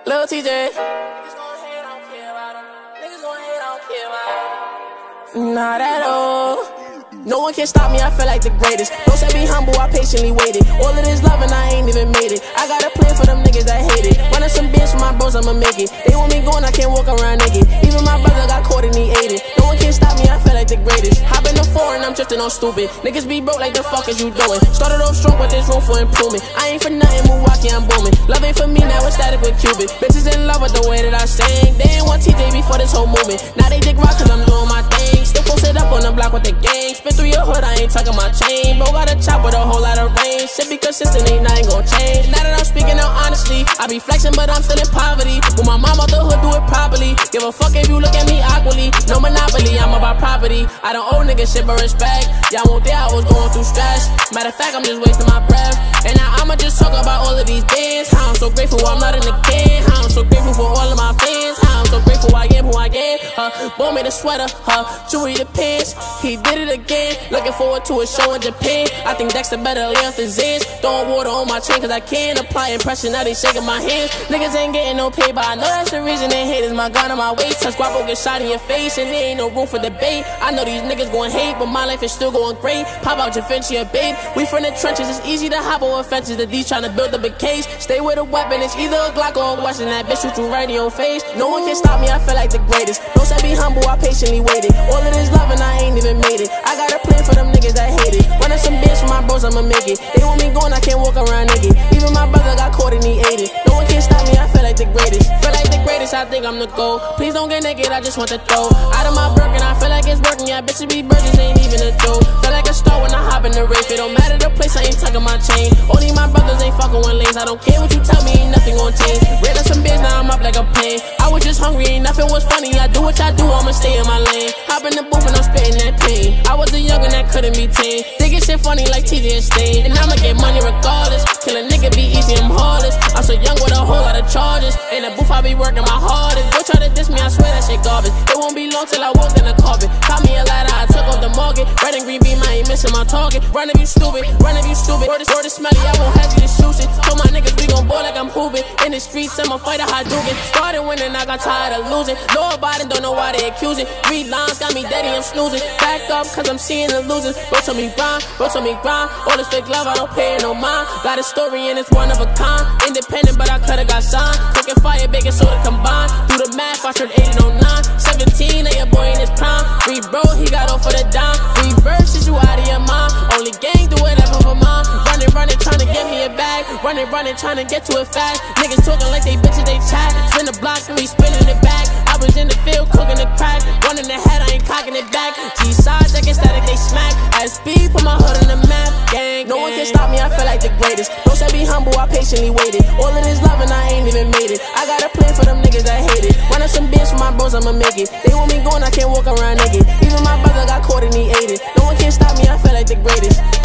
Lil TJ. Niggas gon' hate, I don't care about them. Niggas gon' hate, I don't care about them. Not at all. No one can stop me, I feel like the greatest. Don't say be humble, I patiently waited. All of this love and I ain't even made it. I got a plan for them niggas that hate it. Running some bands for my bros, I'ma make it. They want me going, I can't walk around naked. Even my brother got caught and he ate it. No one can stop me, I feel like the greatest. Hop in the foreign, I'm drifting on stupid. Niggas be broke like the fuck is you doing? Started off strong, but there's room for improvement. I ain't for nothing, Milwaukee, I'm booming. Love ain't for me, now it's static with Cupid. Bitches in love with the way that I sing. They ain't want TJ before this whole movement. Now they dig rock cause I'm doing my thing. Still posted up on the block with the gang. Spin through your hood, I ain't tucking my chain. Bro got a chop with a whole lot of range. Shit be consistent, ain't nothing gon' change. Now that I'm speaking out honestly, I be flexing but I'm still in poverty. With my mom out the hood, do it properly. Give a fuck if you look at me awkwardly. No monopoly, I'm about property. I don't owe niggas shit but respect. Y'all won't think I was going through stress. Matter of fact, I'm just wasting my breath. And now I'ma just talk about all of these bands. How I'm so grateful I'm not in the can. How I'm so grateful for all of my fans. How I'm so grateful I am who I am. Bought me the sweater, jewelry the pants. He did it again. Looking forward to a show in Japan. I think Dexter better lay off the Zans. Throwing water on my chain cause I can't apply impression. Now they shaking my hands. Niggas ain't getting no pay, but I know that's the reason they hate is my gun on my waist. Touch guapo get shot in your face and there ain't no room for debate. I know these niggas gon' hate, but my life is still going great. Pop out Javinci, babe. We from the trenches, it's easy to hop over fences. The D's tryna build up a case. Stay with a weapon, it's either a Glock or a Western. That bitch shoot you right in your face. No one can stop me, I feel like the greatest. Don't say be humble, I patiently waited. All of this love and I ain't even made it. I got a plan for them niggas that hate it. Running some bands for my bros, I'ma make it. They want me going, I can't walk around naked. Even my brother got caught and he ate it. No one can stop me, I feel like the greatest. Feel like the greatest, I think I'm the GOAT. Please don't get naked, I just want to throw out of my Birkin, I feel like it's working. Yeah, bitches be virgins, ain't even a joke. Feel like a star when I hop in the race. It don't matter the place, I ain't tucking my chain. Only my brothers ain't fucking one lanes. I don't care what you tell me, ain't nothing gon' change. Ran up some bands, now I'm up like a plane. I was just hungry, ain't nothing was funny. I do what I do, I'ma stay in my lane. Hop in the booth and I'm spitting that pain. I was a youngin' that couldn't be tamed. Thinking shit funny like TJ and Stain. And I'ma get money regardless. Kill a nigga be easy, I'm heartless. I'm so young with a whole lot of charges. In the booth I be working my hardest. Go try to diss me, I swear that shit garbage. It won't be long till I walk in the carpet. Caught me a ladder, I took off the market. Red and green beam, I ain't missing my target. Run if you stupid, run if you stupid. Word is smelly, I won't have you to shoot it. Told my niggas we gon' ball like I'm hooping. In the streets, I'm a fighter, Hadouken. Started winning, I got tired of losing. Know about it, don't know why they accusing. 3 lines got me daddy, I'm snoozing. Back up, cause I'm seeing the losers. Bro told me grind, bro told me grind. All this fake love, I don't pay it no mind. Got a story and it's one of a kind. Independent, but I coulda got signed. Cooking fire, baking soda combined. Do the math, I turned 8 and 09. 17, ain't a boy in his prime. Free bro, he got off for the dime. Free verses, you out of your mind. Only gang do whatever for mine. Running, trying to get me a bag. Running, trying to get to it fast. Niggas talking like they bitches, they chat. Spin the block and we spinning it back. I was in the field cooking the crack. Running the head, I ain't cocking it back. G-sides, I get static, they smack. SB, put my hood on the map. Gang, no one can stop me, I feel like the greatest. Don't say be humble, I patiently waited. All of this love and I ain't even made it. I got a plan for them niggas that hate it. Running some bands for my bros, I'ma make it. They want me going, I can't walk around naked. Even my brother got caught and he ate it. No one can stop me, I feel like the greatest.